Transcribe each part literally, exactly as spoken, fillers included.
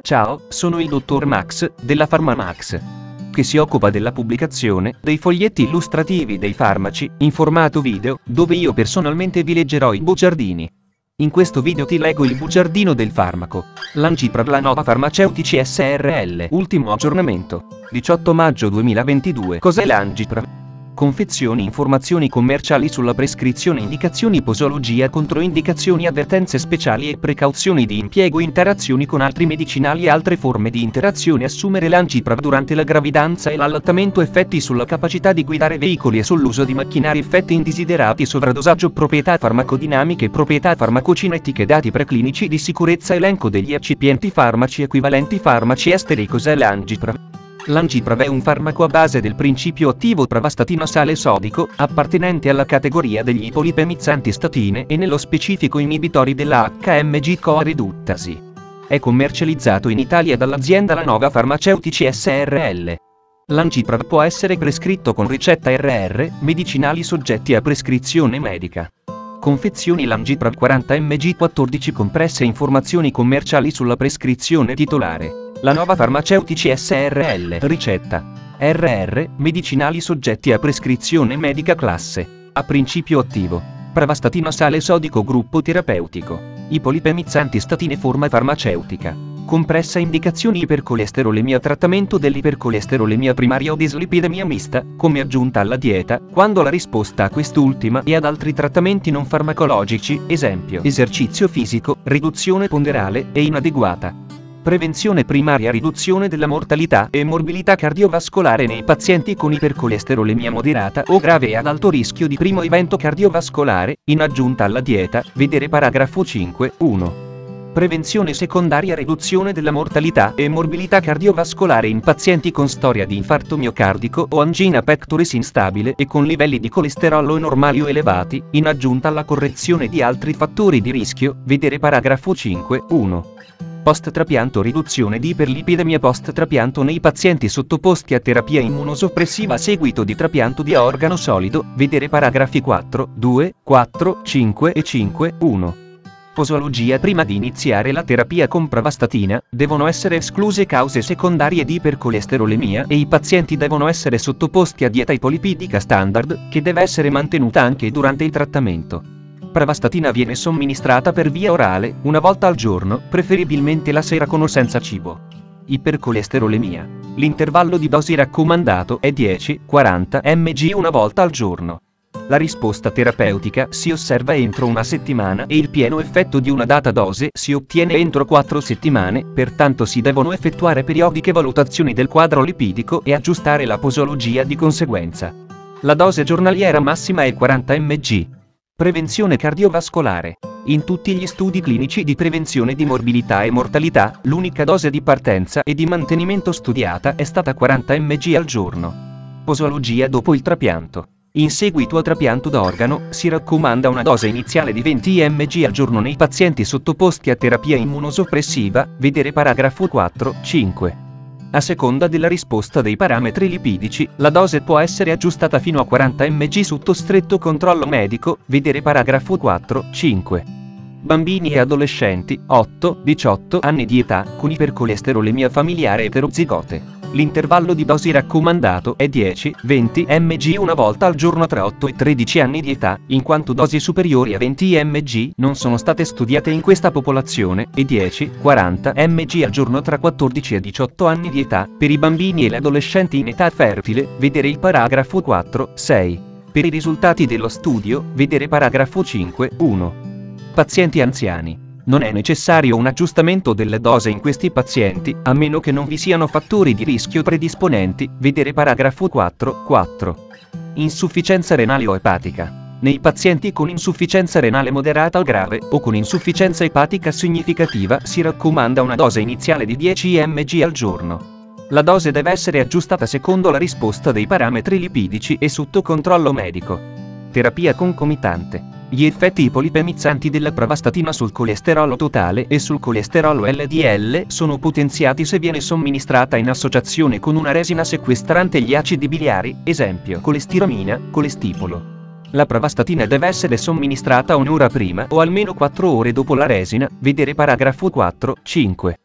Ciao, sono il dottor Max, della PharmaMax, che si occupa della pubblicazione dei foglietti illustrativi dei farmaci, in formato video, dove io personalmente vi leggerò i bugiardini. In questo video ti leggo il bugiardino del farmaco. Lanciprave Lanova Farmaceutici S R L. Ultimo aggiornamento. diciotto maggio duemilaventidue. Cos'è Lanciprave? Confezioni, informazioni commerciali sulla prescrizione, indicazioni, posologia, controindicazioni, avvertenze speciali e precauzioni di impiego, interazioni con altri medicinali e altre forme di interazione. Assumere Lanciprave durante la gravidanza e l'allattamento, effetti sulla capacità di guidare veicoli e sull'uso di macchinari, effetti indesiderati, sovradosaggio, proprietà farmacodinamiche, proprietà farmacocinetiche, dati preclinici di sicurezza, elenco degli eccipienti, farmaci equivalenti, farmaci esteri. Cos'è Lanciprave? Lanciprave è un farmaco a base del principio attivo pravastatino sale sodico, appartenente alla categoria degli ipolipemizzanti statine e nello specifico inibitori della H M G CoA riduttasi. È commercializzato in Italia dall'azienda Lanova Farmaceutici S R L. Lanciprave può essere prescritto con ricetta R R, medicinali soggetti a prescrizione medica. Confezioni Lanciprave quaranta milligrammi quattordici compresse. Informazioni commerciali sulla prescrizione titolare. Lanova Farmaceutici S R L. Ricetta R R, medicinali soggetti a prescrizione medica classe A. Principio attivo pravastatino sale sodico, gruppo terapeutico ipolipemizzanti statine, forma farmaceutica compressa. Indicazioni: ipercolesterolemia, trattamento dell'ipercolesterolemia primaria o dislipidemia mista, come aggiunta alla dieta, quando la risposta a quest'ultima e ad altri trattamenti non farmacologici, esempio esercizio fisico, riduzione ponderale, è inadeguata. Prevenzione primaria: riduzione della mortalità e morbilità cardiovascolare nei pazienti con ipercolesterolemia moderata o grave e ad alto rischio di primo evento cardiovascolare, in aggiunta alla dieta, vedere paragrafo cinque punto uno. Prevenzione secondaria: riduzione della mortalità e morbilità cardiovascolare in pazienti con storia di infarto miocardico o angina pectoris instabile e con livelli di colesterolo normali o elevati, in aggiunta alla correzione di altri fattori di rischio, vedere paragrafo cinque punto uno. Post-trapianto: riduzione di iperlipidemia post-trapianto nei pazienti sottoposti a terapia immunosoppressiva a seguito di trapianto di organo solido, vedere paragrafi quattro, due, quattro, cinque e cinque punto uno. Posologia: prima di iniziare la terapia con pravastatina, devono essere escluse cause secondarie di ipercolesterolemia e i pazienti devono essere sottoposti a dieta ipolipidica standard, che deve essere mantenuta anche durante il trattamento. Pravastatina viene somministrata per via orale, una volta al giorno, preferibilmente la sera con o senza cibo. Ipercolesterolemia. L'intervallo di dosi raccomandato è dieci quaranta milligrammi una volta al giorno. La risposta terapeutica si osserva entro una settimana e il pieno effetto di una data dose si ottiene entro quattro settimane, pertanto si devono effettuare periodiche valutazioni del quadro lipidico e aggiustare la posologia di conseguenza. La dose giornaliera massima è quaranta milligrammi. Prevenzione cardiovascolare. In tutti gli studi clinici di prevenzione di morbilità e mortalità, l'unica dose di partenza e di mantenimento studiata è stata quaranta milligrammi al giorno. Posologia dopo il trapianto. In seguito al trapianto d'organo, si raccomanda una dose iniziale di venti milligrammi al giorno nei pazienti sottoposti a terapia immunosoppressiva, vedere paragrafo quattro punto cinque. A seconda della risposta dei parametri lipidici, la dose può essere aggiustata fino a quaranta milligrammi sotto stretto controllo medico, vedere paragrafo quattro punto cinque. Bambini e adolescenti, otto diciotto anni di età, con ipercolesterolemia familiare eterozigote. L'intervallo di dosi raccomandato è dieci venti milligrammi una volta al giorno tra otto e tredici anni di età, in quanto dosi superiori a venti milligrammi non sono state studiate in questa popolazione, e dieci quaranta milligrammi al giorno tra quattordici e diciotto anni di età, per i bambini e gli adolescenti in età fertile, vedere il paragrafo quattro punto sei. Per i risultati dello studio, vedere paragrafo cinque punto uno. Pazienti anziani. Non è necessario un aggiustamento delle dose in questi pazienti, a meno che non vi siano fattori di rischio predisponenti, vedere paragrafo quattro punto quattro. Insufficienza renale o epatica. Nei pazienti con insufficienza renale moderata o grave, o con insufficienza epatica significativa, si raccomanda una dose iniziale di dieci milligrammi al giorno. La dose deve essere aggiustata secondo la risposta dei parametri lipidici e sotto controllo medico. Terapia concomitante. Gli effetti ipolipemizzanti della pravastatina sul colesterolo totale e sul colesterolo L D L sono potenziati se viene somministrata in associazione con una resina sequestrante gli acidi biliari, esempio colestiramina, colestipolo. La pravastatina deve essere somministrata un'ora prima o almeno quattro ore dopo la resina, vedere paragrafo quattro punto cinque.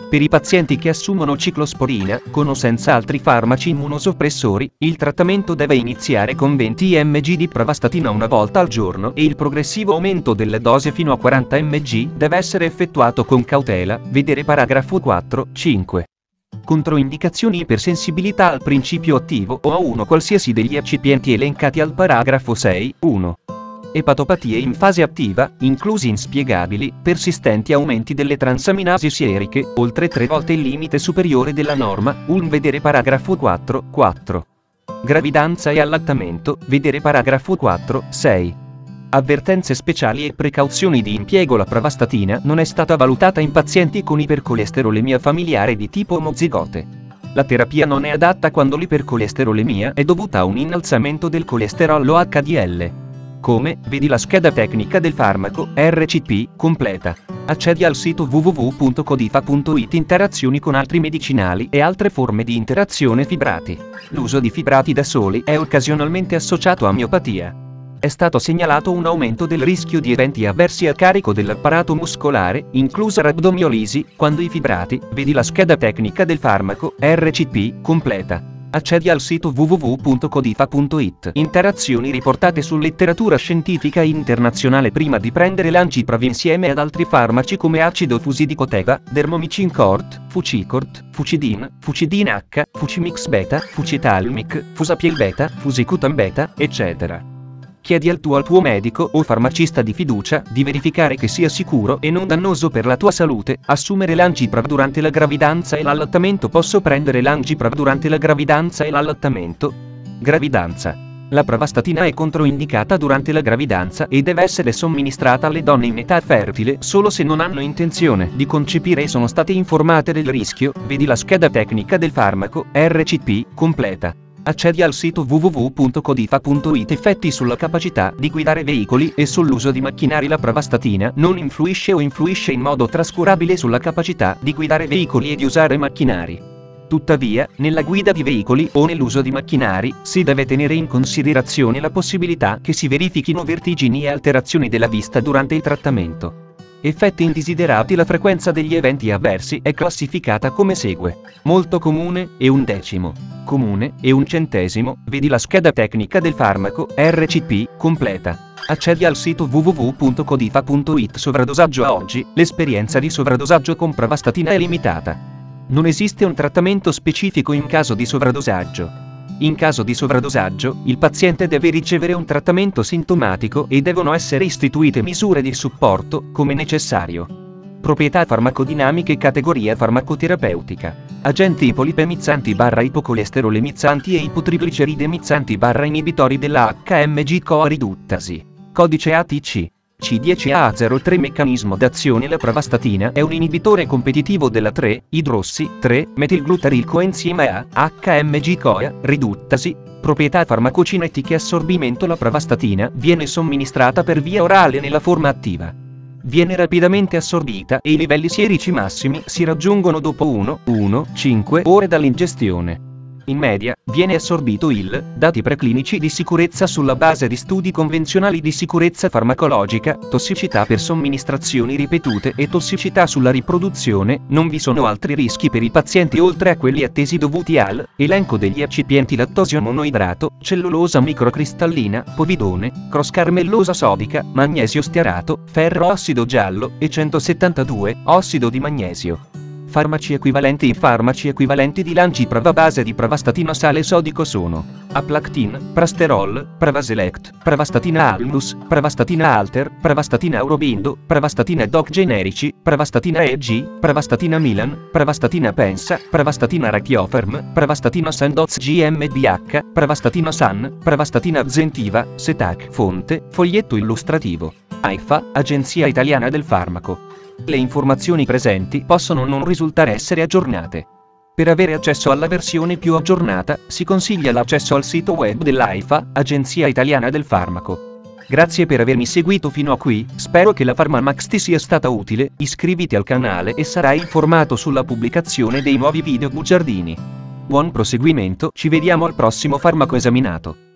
Per i pazienti che assumono ciclosporina, con o senza altri farmaci immunosoppressori, il trattamento deve iniziare con venti millimetri di pravastatina una volta al giorno e il progressivo aumento delle dosi fino a quaranta millimetri deve essere effettuato con cautela, vedere paragrafo quattro cinque. Controindicazioni: ipersensibilità al principio attivo o a uno qualsiasi degli eccipienti elencati al paragrafo sei uno. Epatopatie in fase attiva, inclusi inspiegabili, persistenti aumenti delle transaminasi sieriche, oltre tre volte il limite superiore della norma, U L M vedere paragrafo quattro quattro. Gravidanza e allattamento, vedere paragrafo quattro sei. Avvertenze speciali e precauzioni di impiego: la pravastatina non è stata valutata in pazienti con ipercolesterolemia familiare di tipo omozigote. La terapia non è adatta quando l'ipercolesterolemia è dovuta a un innalzamento del colesterolo H D L. Come, vedi la scheda tecnica del farmaco, R C P, completa. Accedi al sito w w w punto codifa punto it. Interazioni con altri medicinali e altre forme di interazione. fibrati. L'uso di fibrati da soli è occasionalmente associato a miopatia. È stato segnalato un aumento del rischio di eventi avversi a carico dell'apparato muscolare, inclusa rabdomiolisi, quando i fibrati, vedi la scheda tecnica del farmaco, R C P, completa. Accedi al sito w w w punto codifa punto it. Interazioni riportate su letteratura scientifica internazionale. Prima di prendere l'Anciprav insieme ad altri farmaci come acido fusidicotega, Dermomycin Cort, Fucicort, Fucidin, Fucidin H, Fucimix Beta, Fucitalmic, Fusapiel Beta, Fusicutan Beta, eccetera. Chiedi al tuo al tuo medico o farmacista di fiducia di verificare che sia sicuro e non dannoso per la tua salute assumere l'Anciprav durante la gravidanza e l'allattamento. Posso prendere l'Anciprav durante la gravidanza e l'allattamento? Gravidanza. La pravastatina è controindicata durante la gravidanza e deve essere somministrata alle donne in età fertile solo se non hanno intenzione di concepire e sono state informate del rischio, vedi la scheda tecnica del farmaco, R C P, completa. Accedi al sito w w w punto codifa punto it. Effetti sulla capacità di guidare veicoli e sull'uso di macchinari. La pravastatina non influisce o influisce in modo trascurabile sulla capacità di guidare veicoli e di usare macchinari. Tuttavia, nella guida di veicoli o nell'uso di macchinari, si deve tenere in considerazione la possibilità che si verifichino vertigini e alterazioni della vista durante il trattamento. Effetti indesiderati. La frequenza degli eventi avversi è classificata come segue: molto comune e un decimo, comune e un centesimo, vedi la scheda tecnica del farmaco, R C P, completa. Accedi al sito w w w punto codifa punto it. Sovradosaggio. A oggi, l'esperienza di sovradosaggio con pravastatina è limitata. Non esiste un trattamento specifico in caso di sovradosaggio. In caso di sovradosaggio, il paziente deve ricevere un trattamento sintomatico e devono essere istituite misure di supporto, come necessario. Proprietà farmacodinamiche. Categoria farmacoterapeutica. Agenti ipolipemizzanti barra ipocolesterolemizzanti e ipotrigliceridemizzanti barra inibitori della H M G C O A riduttasi. Codice A T C. C dieci A zero tre. Meccanismo d'azione. La pravastatina è un inibitore competitivo della tre idrossi tre metilglutaryl coenzima A, H M G C O A, riduttasi. Proprietà farmacocinetiche. Assorbimento. La pravastatina viene somministrata per via orale nella forma attiva. Viene rapidamente assorbita e i livelli sierici massimi si raggiungono dopo uno virgola cinque ore dall'ingestione. In media, viene assorbito il, dati preclinici di sicurezza sulla base di studi convenzionali di sicurezza farmacologica, tossicità per somministrazioni ripetute e tossicità sulla riproduzione. Non vi sono altri rischi per i pazienti oltre a quelli attesi dovuti al elenco degli eccipienti: lattosio monoidrato, cellulosa microcristallina, povidone, crosscarmellosa sodica, magnesio stearato, ferro ossido giallo e centosettantadue, ossido di magnesio. Farmaci equivalenti. I farmaci equivalenti di Lanciprav a base di pravastatina sale sodico sono Aplactin, Prasterol, Pravaselect, Pravastatina Almus, Pravastatina Alter, Pravastatina Aurobindo, Pravastatina Doc generici, Pravastatina E G, Pravastatina Milan, Pravastatina Pensa, Pravastatina Rachioferm, Pravastatina Sandoz G M B H, Pravastatina San, Pravastatina Zentiva, Setac. Fonte, foglietto illustrativo. AIFA, Agenzia Italiana del Farmaco. Le informazioni presenti possono non risultare essere aggiornate. Per avere accesso alla versione più aggiornata, si consiglia l'accesso al sito web dell'AIFA, Agenzia Italiana del Farmaco. Grazie per avermi seguito fino a qui, spero che la PharmaMax ti sia stata utile. Iscriviti al canale e sarai informato sulla pubblicazione dei nuovi video bugiardini. Buon proseguimento, ci vediamo al prossimo farmaco esaminato.